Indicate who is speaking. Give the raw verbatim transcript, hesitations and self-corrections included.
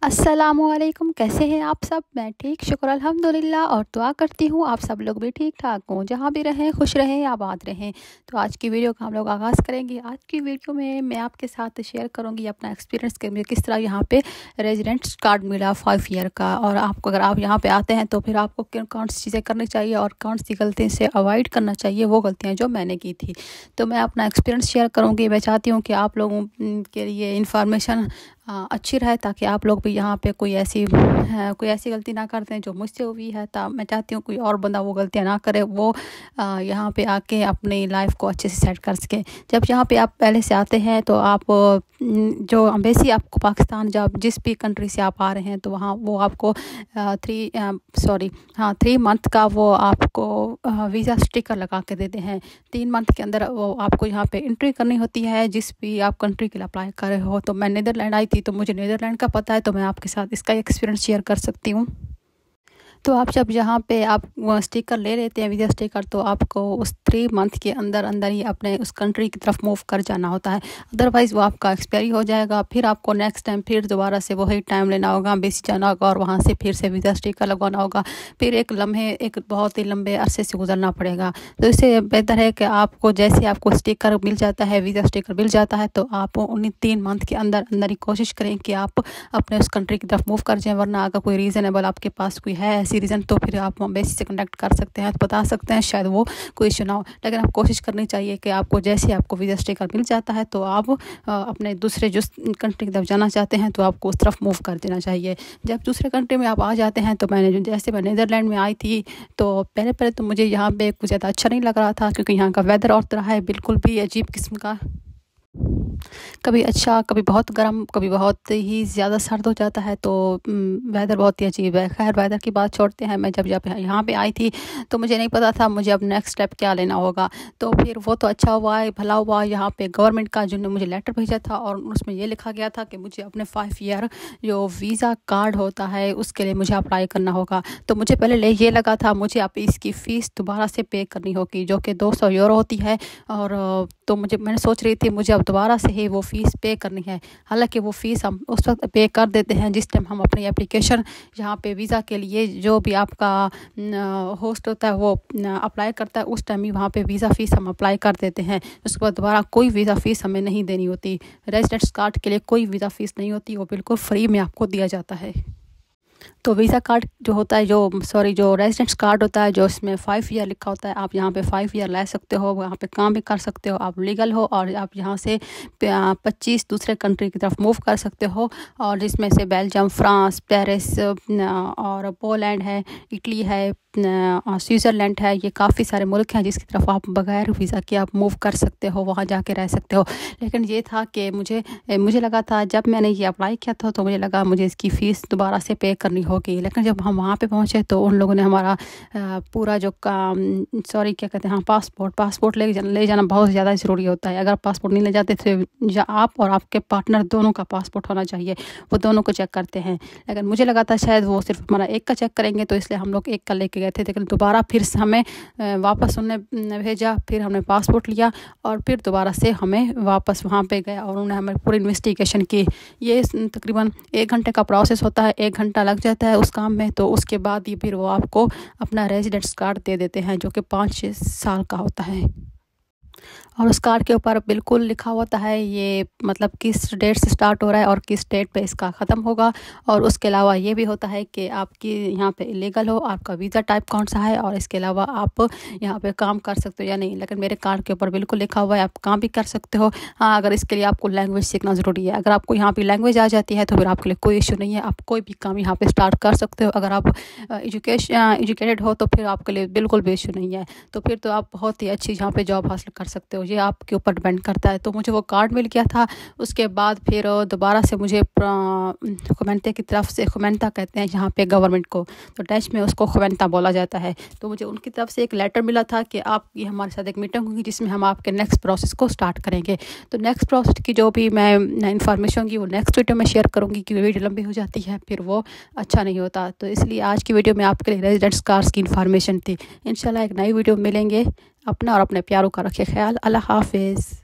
Speaker 1: अस्सलामुअलैकुम, कैसे हैं आप सब। मैं ठीक, शुक्र अल्हम्दुलिल्लाह, और दुआ करती हूँ आप सब लोग भी ठीक ठाक हों, जहाँ भी रहें खुश रहें आबाद रहें। तो आज की वीडियो का हम लोग आगाज़ करेंगे। आज की वीडियो में मैं आपके साथ शेयर करूँगी अपना एक्सपीरियंस कि मुझे किस तरह यहाँ पे रेजिडेंट्स कार्ड मिला फाइव ईयर का। और आपको अगर आप यहाँ पे आते हैं तो फिर आपको किन कौन सी चीज़ें करनी चाहिए और कौन सी गलती से अवॉइड करना चाहिए, वो गलतियाँ जो मैंने की थी। तो मैं अपना एक्सपीरियंस शेयर करूँगी। मैं चाहती हूँ कि आप लोगों के लिए इन्फॉर्मेशन अच्छी रहे, ताकि आप लोग भी यहाँ पे कोई ऐसी कोई ऐसी गलती ना करते हैं जो मुझसे हुई है। तो मैं चाहती हूँ कोई और बंदा वो गलतियाँ ना करे, वो यहाँ पे आके अपनी लाइफ को अच्छे से सेट कर सके। जब यहाँ पे आप पहले से आते हैं तो आप जो एम्बेसी आपको पाकिस्तान, जब जिस भी कंट्री से आप आ रहे हैं, तो वहाँ वो आपको थ्री सॉरी हाँ थ्री मंथ का वो आपको वीज़ा स्टिकर लगा के देते हैं। तीन मंथ के अंदर वो आपको यहाँ पे एंट्री करनी होती है, जिस भी आप कंट्री के लिए अप्लाई कर रहे हो। तो मैं नीदरलैंड आई थी, तो मुझे नीदरलैंड का पता है, तो मैं आपके साथ इसका एक्सपीरियंस शेयर कर सकती हूँ। तो आप जब यहाँ पे आप स्टिकर ले लेते हैं, वीज़ा स्टिकर, तो आपको उस थ्री मंथ के अंदर अंदर ही अपने उस कंट्री की तरफ मूव कर जाना होता है। अदरवाइज़ वो आपका एक्सपायरी हो जाएगा। फिर आपको नेक्स्ट टाइम फिर दोबारा से वही टाइम लेना होगा, बेसी जाना होगा, और वहाँ से फिर से वीज़ा स्टिकर लगवाना होगा। फिर एक लम्हे एक बहुत ही लंबे अरसे से गुजरना पड़ेगा। तो इससे बेहतर है कि आपको जैसे आपको स्टिकर मिल जाता है, वीज़ा स्टिकर मिल जाता है, तो आप उन्हीं तीन मंथ के अंदर अंदर ही कोशिश करें कि आप अपने उस कंट्री की तरफ मूव कर जाएँ। वरना अगर कोई रीज़नेबल आपके पास कोई है रीज़न, तो फिर आप एम्बेसी से कनेक्ट कर सकते हैं, तो बता सकते हैं, शायद वो कोई इशू ना हो। लेकिन आप कोशिश करनी चाहिए कि आपको जैसे आपको वीज़ा स्टिकर मिल जाता है, तो आप अपने दूसरे जो कंट्री की तरफ जाना चाहते हैं, तो आपको उस तरफ मूव कर देना चाहिए। जब दूसरे कंट्री में आप आ जाते हैं, तो मैंने जैसे मैं नीदरलैंड में आई थी, तो पहले पहले तो मुझे यहाँ पे कुछ ज़्यादा अच्छा नहीं लग रहा था, क्योंकि यहाँ का वेदर और तरह है, बिल्कुल भी अजीब किस्म का। कभी अच्छा, कभी बहुत गर्म, कभी बहुत ही ज़्यादा सर्द हो जाता है। तो वेदर बहुत ही अजीब है। खैर, वेदर की बात छोड़ते हैं। मैं जब जब यहाँ पे आई थी, तो मुझे नहीं पता था मुझे अब नेक्स्ट स्टेप क्या लेना होगा। तो फिर वो तो अच्छा हुआ है, भला हुआ यहाँ पे गवर्नमेंट का जिन्होंने मुझे लेटर भेजा था, और उसमें ये लिखा गया था कि मुझे अपने फाइव ईयर जो वीज़ा कार्ड होता है, उसके लिए मुझे अप्लाई करना होगा। तो मुझे पहले ये लगा था मुझे अब इसकी फ़ीस दोबारा से पे करनी होगी, जो कि दो सौ यूरो होती है। और तो मुझे मैंने सोच रही थी मुझे अब दोबारा से ही वो फ़ीस पे करनी है। हालांकि वो फ़ीस हम उस वक्त पे कर देते हैं जिस टाइम हम अपनी एप्लीकेशन यहाँ पे वीज़ा के लिए, जो भी आपका होस्ट होता है वो अप्लाई करता है, उस टाइम ही वहाँ पे वीज़ा फ़ीस हम अप्लाई कर देते हैं। उसके बाद दोबारा कोई वीज़ा फ़ीस हमें नहीं देनी होती। रेजिडेंट्स कार्ड के लिए कोई वीज़ा फ़ीस नहीं होती, वो बिल्कुल फ्री में आपको दिया जाता है। तो वीज़ा कार्ड जो होता है, जो सॉरी जो रेजिडेंट्स कार्ड होता है, जो इसमें फाइव ईयर लिखा होता है, आप यहाँ पे फाइव ईयर ले सकते हो, वहाँ पे काम भी कर सकते हो, आप लीगल हो, और आप यहाँ से पच्चीस दूसरे कंट्री की तरफ मूव कर सकते हो। और जिसमें से बेल्जियम, फ्रांस, पेरिस और पोलैंड है, इटली है, स्विट्ज़रलैंड है। ये काफ़ी सारे मुल्क हैं जिसकी तरफ आप बगैर वीज़ा के आप मूव कर सकते हो, वहाँ जाके रह सकते हो। लेकिन ये था कि मुझे मुझे लगा था, जब मैंने ये अप्लाई किया था, तो मुझे लगा मुझे इसकी फ़ीस दोबारा से पे करनी होगी। लेकिन जब हम वहाँ पे पहुँचे, तो उन लोगों ने हमारा पूरा जो काम सॉरी क्या कहते हैं हाँ पासपोर्ट पासपोर्ट ले जाना ले जाना बहुत ज़्यादा ज़रूरी होता है। अगर पासपोर्ट नहीं ले जाते, तो या आप और आपके पार्टनर दोनों का पासपोर्ट होना चाहिए, वो दोनों को चेक करते हैं। लेकिन मुझे लगा था शायद वो सिर्फ हमारा एक का चेक करेंगे, तो इसलिए हम लोग एक का लेके गए थे। लेकिन दोबारा फिर से हमें वापस उन्होंने भेजा, फिर हमने पासपोर्ट लिया, और फिर दोबारा से हमें वापस वहाँ पे गए, और उन्होंने हमें पूरी इन्वेस्टिगेशन की। ये तकरीबन एक घंटे का प्रोसेस होता है, एक घंटा लग जाता है उस काम में। तो उसके बाद ही फिर वो आपको अपना रेजिडेंट्स कार्ड दे देते हैं, जो कि पाँच साल का होता है। और उस कार्ड के ऊपर बिल्कुल लिखा होता है ये मतलब किस डेट से स्टार्ट हो रहा है और किस डेट पे इसका ख़त्म होगा। और उसके अलावा ये भी होता है कि आपकी यहाँ पे इलीगल हो, आपका वीज़ा टाइप कौन सा है, और इसके अलावा आप यहाँ पे काम कर सकते हो या नहीं। लेकिन मेरे कार्ड के ऊपर बिल्कुल लिखा हुआ है आप काम भी कर सकते हो। हाँ, अगर इसके लिए आपको लैंग्वेज सीखना ज़रूरी है। अगर आपको यहाँ पर लैंग्वेज आ जाती है, तो फिर आपके लिए कोई इशू नहीं है, आप कोई भी काम यहाँ पर स्टार्ट कर सकते हो। अगर आप एजुकेशन एजुकेटेड हो, तो फिर आपके लिए बिल्कुल भी इशू नहीं है। तो फिर तो आप बहुत ही अच्छी यहाँ पर जॉब हासिल कर सकते हो। ये आपके ऊपर डिपेंड करता है। तो मुझे वो कार्ड मिल गया था। उसके बाद फिर दोबारा से मुझे खुमैंते की तरफ से, खुमैंता कहते हैं यहाँ पे गवर्नमेंट को, तो डच में उसको खुमैंता बोला जाता है। तो मुझे उनकी तरफ से एक लेटर मिला था कि आप ये हमारे साथ एक मीटिंग होगी, जिसमें हम आपके नेक्स्ट प्रोसेस को स्टार्ट करेंगे। तो नेक्स्ट प्रोसेस की जो भी मैं इन्फॉर्मेशन होगी, वो नेक्स्ट वीडियो में शेयर करूँगी, क्योंकि वीडियो लंबी हो जाती है, फिर वो अच्छा नहीं होता। तो इसलिए आज की वीडियो में आपके लिए रेजिडेंट्स कार्ड्स की इन्फॉर्मेशन थी। इंशाल्लाह एक नई वीडियो मिलेंगे। अपना और अपने प्यारों का रखिए ख्याल। अल्लाह हाफिज़।